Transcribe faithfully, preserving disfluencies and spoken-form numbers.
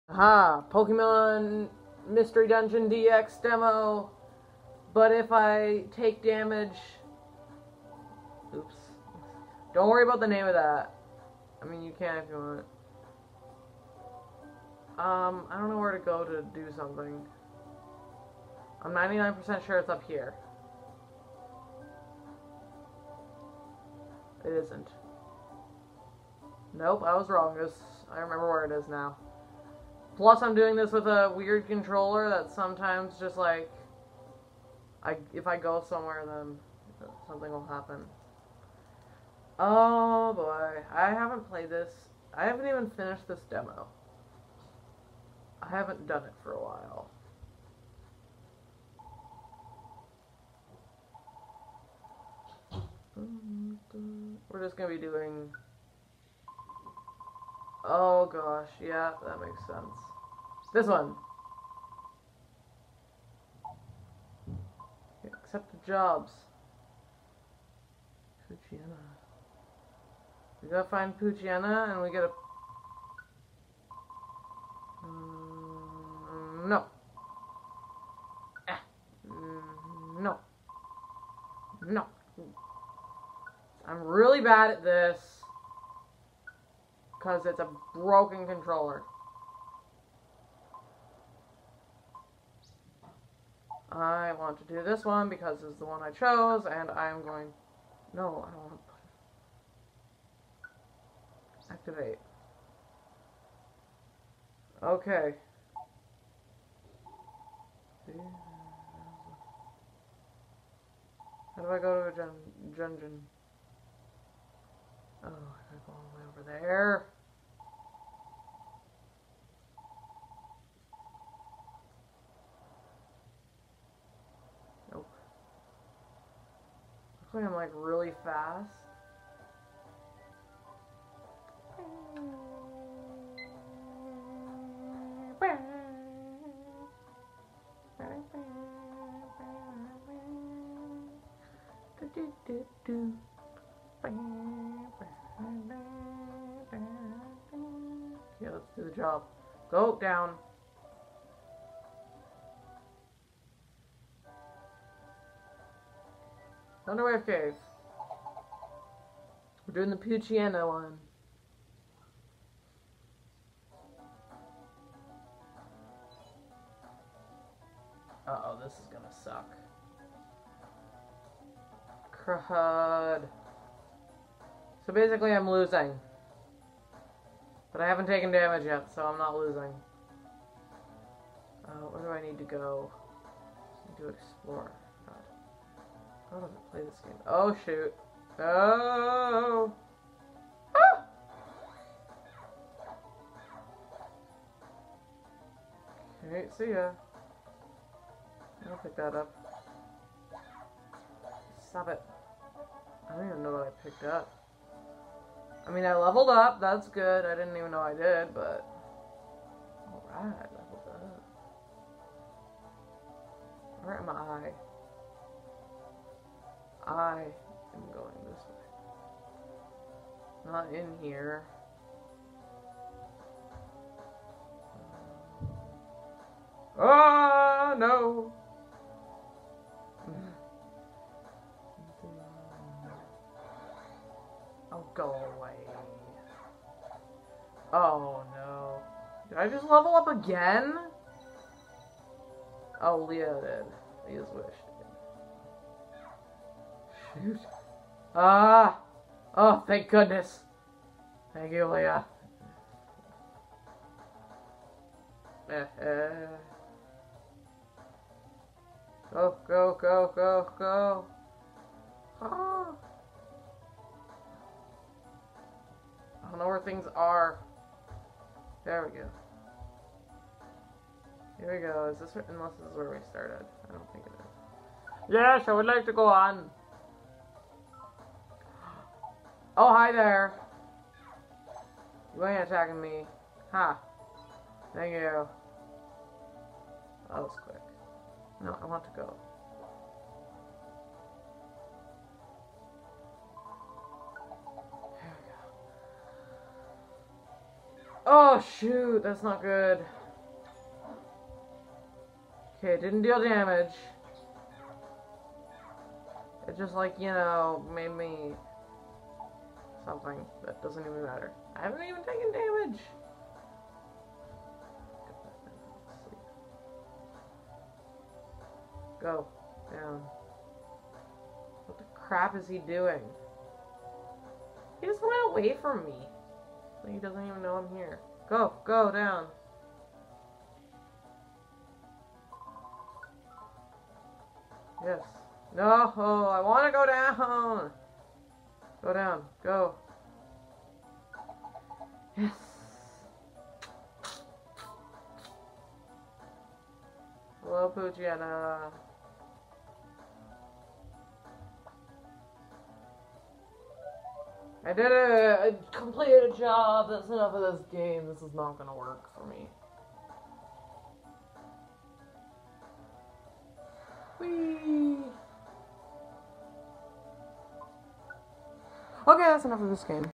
Aha! Pokemon Mystery Dungeon D X demo. But if I take damage... Oops. Don't worry about the name of that. I mean, you can if you want. Um, I don't know where to go to do something. I'm ninety-nine percent sure it's up here. It isn't. Nope, I was wrong. It's, I remember where it is now. Plus, I'm doing this with a weird controller that sometimes just like... I, if I go somewhere, then something will happen. Oh boy, I haven't played this. I haven't even finished this demo. I haven't done it for a while. We're just gonna be doing... Oh gosh, yeah, that makes sense. This one. Accept the jobs. Poochyena. We gotta find Poochyena and we gotta... Mm, no. Ah. Mm, no. No. I'm really bad at this because it's a broken controller. I want to do this one because it's the one I chose, and I'm going... No, I don't want to... Activate. Okay. How do I go to a dun dungeon? Oh, I gotta go all the way over there. Nope. Looks like I'm like really fast. Yeah, let's do the job. Go down. Thunderwave Cave. We're doing the Poochyena one. Uh-oh, this is gonna suck. Crud. So basically I'm losing. But I haven't taken damage yet, so I'm not losing. Uh, where do I need to go? I need to explore. God. How does it play this game? Oh, shoot. Oh! Ah! Okay, see ya. I'll pick that up. Stop it. I don't even know what I picked up. I mean, I leveled up. That's good. I didn't even know I did, but... Alright, leveled up. Where am I? I am going this way. Not in here. Oh, no! Oh, go away. Oh, no. Did I just level up again? Oh, Leah did. Leah's wish did. Shoot. Ah! Oh, thank goodness. Thank you, Leah. Eh, eh. Go, go, go, go, go. Ah. I don't know where things are. There we go. Here we go. Is this where, unless this is where we started? I don't think it is. Yes, I would like to go on. Oh, hi there. You ain't attacking me. Ha. Huh. Thank you. That was quick. No, I want to go. There we go. Oh, shoot. That's not good. Okay, it didn't deal damage. It just, like, you know, made me something that doesn't even matter. I haven't even taken damage. Go. Down. What the crap is he doing? He just went away from me. Like he doesn't even know I'm here. Go. Go down. Yes. No, oh, I want to go down. Go down. Go. Yes. Hello, Poochyena. I did it! I completed a job! That's enough of this game. This is not gonna work for me. Whee! Okay, that's enough of this game.